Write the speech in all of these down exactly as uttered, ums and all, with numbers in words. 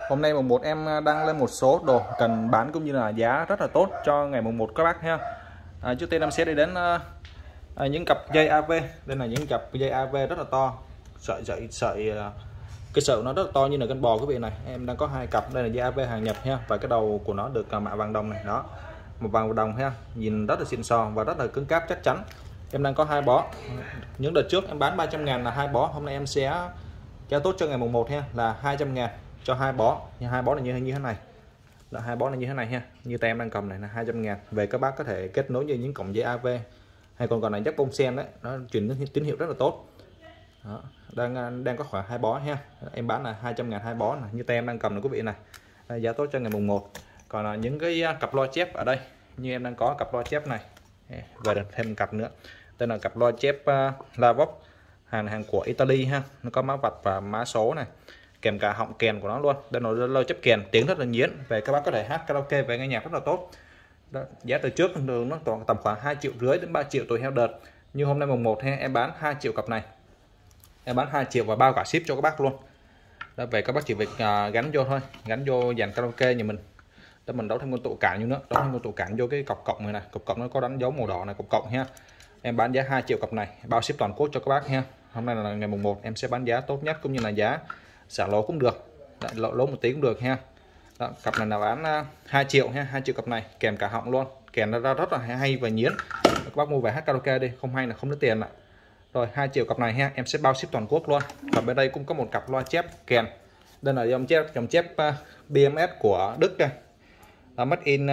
Hôm nay mùng một em đăng lên một số đồ cần bán cũng như là giá rất là tốt cho ngày mùng một các bác ha. À, trước tiên em sẽ đi đến à, những cặp dây a vê. Đây là những cặp dây a vê rất là to, sợi sợi sợi cái sợi nó rất là to như là con bò quý vị này. Em đang có hai cặp, đây là dây a vê hàng nhập ha, và cái đầu của nó được mạ vàng đồng này đó, một vàng đồng ha, nhìn rất là xịn sò và rất là cứng cáp chắc chắn. Em đang có hai bó. Những đợt trước em bán ba trăm ngàn là hai bó, hôm nay em sẽ giá tốt cho ngày mùng một ha là hai trăm ngàn cho hai bó. Như hai bó là như như thế này, là hai bó là như thế này ha, như tay em đang cầm này là hai trăm ngàn. Về các bác có thể kết nối với những cổng dây a vê hay còn còn là jack bông sen đấy, nó truyền tín hiệu rất là tốt. Đó, đang đang có khoảng hai bó ha, em bán là hai trăm ngàn hai bó này, như tay em đang cầm này quý vị này. Đây, giá tốt cho ngày mùng một. Còn là những cái cặp loa chép ở đây, như em đang có cặp loa chép này và thêm cặp nữa, đây là cặp loa chép uh, Lavox, hàng hàng của Italy ha, nó có mã vạch và mã số này, kèm cả họng kèn của nó luôn. Đây là loa chép kèn, tiếng rất là nhuyễn, về các bác có thể hát karaoke về nghe nhạc rất là tốt. Đó, giá từ trước thường nó toàn tầm khoảng hai triệu rưỡi đến ba triệu tùy theo đợt, như hôm nay mùng một ha, em bán hai triệu cặp này, em bán hai triệu và bao cả ship cho các bác luôn. Đó, về các bác chỉ việc uh, gắn vô thôi, gắn vô dàn karaoke nhà mình. Đó, mình đấu thêm con tụ cản như nữa, đấu thêm con tụ cản vô cái cọc cộng này này, cọc cộng nó có đánh dấu màu đỏ này, cọc cộng ha. Em bán giá hai triệu cặp này, bao ship toàn quốc cho các bác ha. Hôm nay là ngày mùng một, em sẽ bán giá tốt nhất cũng như là giá xả lỗ cũng được, lỗ, lỗ một tí cũng được ha. Đó, cặp này là bán uh, hai triệu ha, hai triệu cặp này kèm cả họng luôn, kèm nó ra rất là hay và nhuyễn. Các bác mua về hát karaoke đi, không hay là không lấy tiền ạ. Rồi hai triệu cặp này ha, em sẽ bao ship toàn quốc luôn. Và bên đây cũng có một cặp loa chép kèn. Đây là dòng chép dòng chép uh, bê em ét của Đức đây. Uh, made in uh,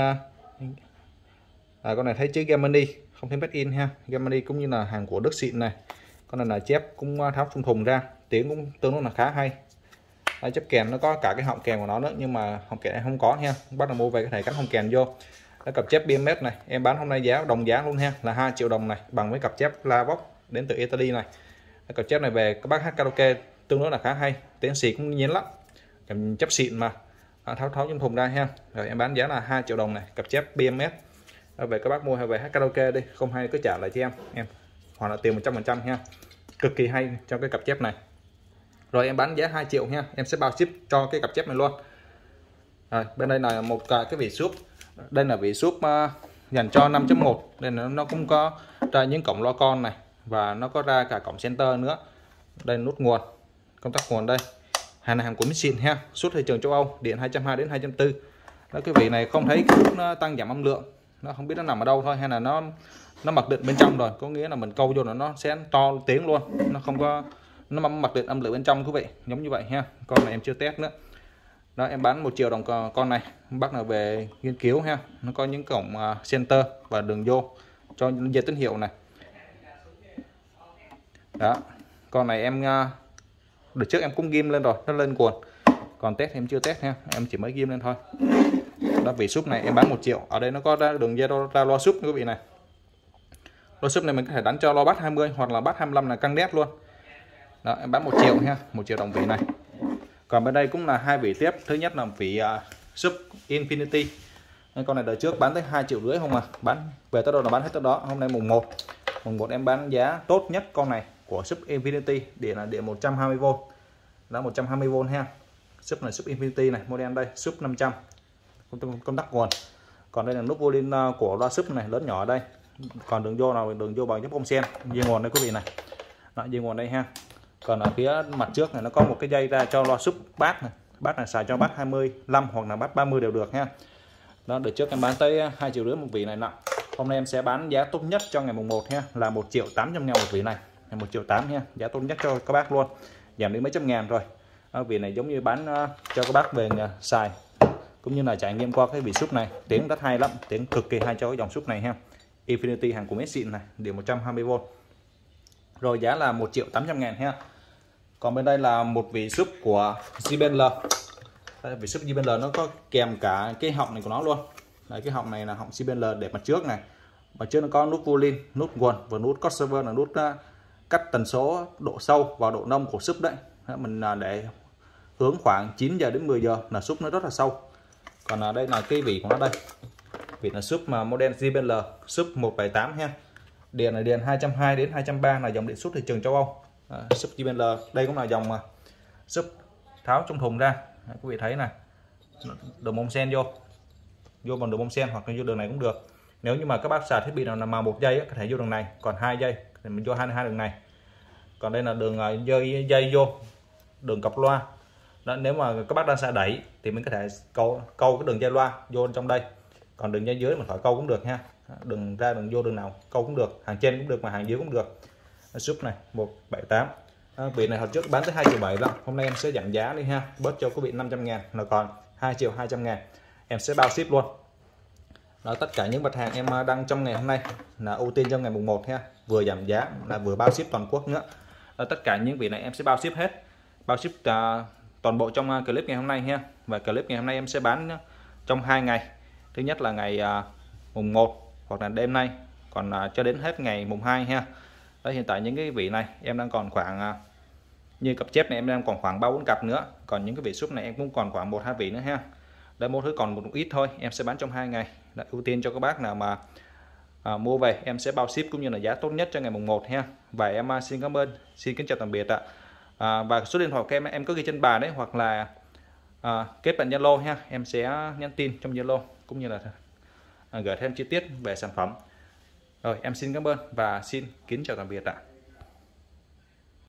à, con này thấy chữ Germany, không thấy made in ha. Germany cũng như là hàng của Đức xịn này. Con này là chép cũng tháo trong thùng ra, tiếng cũng tương đối là khá hay. Đây, chép kèn nó có cả cái họng kèn của nó nữa, nhưng mà họng kèn không có ha. Bắt đầu mua về có thể cắm họng kèn vô. Cái cặp chép bê em ét này em bán hôm nay giá đồng giá luôn ha, là hai triệu đồng này, bằng với cặp chép Lavox đến từ Italy này. Cái cặp chép này về các bác hát karaoke tương đối là khá hay, tiếng xì cũng nhến lắm, cầm chép xịn mà. À, tháo tháo trong thùng ra ha. Rồi em bán giá là hai triệu đồng này, cặp chép bê em ét. À, về các bác mua hay về hát karaoke đi, không hay cứ trả lại cho em em hoặc là tiền một trăm phần trăm ha, cực kỳ hay cho cái cặp chép này. Rồi em bán giá hai triệu ha, em sẽ bao ship cho cái cặp chép này luôn. Rồi bên đây là một cái vị súp, đây là vị súp uh, dành cho năm chấm một, đây là nó cũng có ra những cổng loa con này và nó có ra cả cổng center nữa. Đây là nút nguồn, công tắc nguồn đây, hàng này hàng của Mixin ha, xuất thị trường châu Âu, điện hai trăm hai mươi đến hai trăm bốn mươi. Đó, cái vị này không thấy cái nút nó tăng giảm âm lượng, nó không biết nó nằm ở đâu thôi, hay là nó nó mặc định bên trong rồi, có nghĩa là mình câu vô là nó sẽ to tiếng luôn, nó không có nó mặc định âm lượng bên trong quý vị, giống như vậy ha. Con này em chưa test nữa. Đó, em bán một triệu đồng con này, bác nào về nghiên cứu ha. Nó có những cổng center và đường vô cho dây tín hiệu này. Đó, con này em đợt trước em cũng ghim lên rồi, nó lên cuộn. Còn test em chưa test ha, em chỉ mới ghim lên thôi. Đó, vị súp này em bán một triệu. Ở đây nó có ra đường dây ra loa súp quý vị này. Loa súp này mình có thể đánh cho loa bass hai mươi hoặc là bass hai mươi lăm là căng đét luôn. Đó, em bán một triệu ha, một triệu đồng vị này. Còn bên đây cũng là hai vị tiếp. Thứ nhất là vị uh, súp Infinity. Con này đợt trước bán tới hai triệu rưỡi không à, bán về tới đâu là bán hết tới đó. Hôm nay mùng một, mùng một em bán giá tốt nhất con này của súp Infinity, điện là điện một trăm hai mươi vôn. Đó, một trăm hai mươi vôn ha. Súp này súp Infinity này, model đây, súp năm trăm. Công tắc nguồn. Còn đây là nút volume của loa súp này, lớn nhỏ ở đây. Còn đường vô nào đường vô bằng nhấp bông sen, dây nguồn đây quý vị này. Đó, dây nguồn đây ha. Còn ở phía mặt trước này nó có một cái dây ra cho loa súp bass này, bass này xài cho bass hai mươi lăm hoặc là bass ba mươi đều được ha. Đó, đợt trước em bán tới hai triệu rưỡi một vị này nặng. Hôm nay em sẽ bán giá tốt nhất cho ngày mùng một ha, là một triệu tám trăm ngàn một vị này, một triệu tám ha, giá tốt nhất cho các bác luôn, giảm đến mấy trăm ngàn rồi. Đó, vị này giống như bán uh, cho các bác về uh, xài cũng như là trải nghiệm qua cái vị súp này, tiếng rất hay lắm, tiếng cực kỳ hay cho cái dòng súp này ha. Infinity hàng của Mixin này, điện một trăm hai mươi vôn. Rồi giá là một triệu tám trăm ngàn ha. Còn bên đây là một vị súp của gi bê en lờ. Đây, vị súp gi bê en lờ nó có kèm cả cái họng này của nó luôn. Đấy, cái họng này là họng gi bê en lờ để mặt trước này. Mặt trước nó có nút volume, nút nguồn và nút crossover là nút uh, cắt tần số độ sâu và độ nông của súp đấy. Đấy, mình uh, để hướng khoảng chín giờ đến mười giờ là súp nó rất là sâu. Còn ở đây là cái vị của nó đây. Vị là súp mà model gi bê en lờ, súp một bảy tám ha. Điện là điện hai trăm hai mươi đến hai trăm ba mươi, là dòng điện xuất thị trường châu Âu. À, súp gi bê en lờ đây cũng là dòng mà súp tháo trong thùng ra, Đấy, quý vị thấy này, đường bông sen vô vô bằng đường bông sen hoặc là vô đường này cũng được. Nếu như mà các bác xài thiết bị nào nằm mà một dây á, có thể vô đường này, còn hai dây thì mình vô hai hai đường này. Còn đây là đường dây dây vô đường cọc loa. Đó, nếu mà các bác đang xài đẩy thì mình có thể câu câu cái đường dây loa vô trong đây. Còn đường dây dưới mình khỏi câu cũng được ha. Đường ra đường vô đường nào câu cũng được, hàng trên cũng được mà hàng dưới cũng được. Súp này một bảy tám. À, vị này hồi trước bán tới hai triệu bảy lận, hôm nay em sẽ giảm giá đi ha, bớt cho quý vị năm trăm ngàn là còn hai triệu hai trăm ngàn, em sẽ bao ship luôn. Đó, tất cả những mặt hàng em đăng trong ngày hôm nay là ưu tiên trong ngày mùng một ha, vừa giảm giá là vừa bao ship toàn quốc nữa. Đó, tất cả những vị này em sẽ bao ship hết, bao ship uh, toàn bộ trong uh, clip ngày hôm nay ha. Và clip ngày hôm nay em sẽ bán trong hai ngày, thứ nhất là ngày uh, mùng một hoặc là đêm nay, còn uh, cho đến hết ngày mùng hai ha. Đó, hiện tại những cái vị này em đang còn khoảng uh, như cặp chép này em đang còn khoảng ba bốn cặp nữa, còn những cái vị súp này em cũng còn khoảng một hai vị nữa ha. Đây một thứ còn một ít thôi, em sẽ bán trong hai ngày. Đã ưu tiên cho các bác nào mà à, mua về em sẽ bao ship cũng như là giá tốt nhất cho ngày mùng một ha. Và em à, xin cảm ơn, xin kính chào tạm biệt ạ. À, và số điện thoại của em em có ghi trên bàn đấy, hoặc là à, kết bạn Zalo ha, em sẽ nhắn tin trong Zalo cũng như là à, gửi thêm chi tiết về sản phẩm. Rồi em xin cảm ơn và xin kính chào tạm biệt ạ.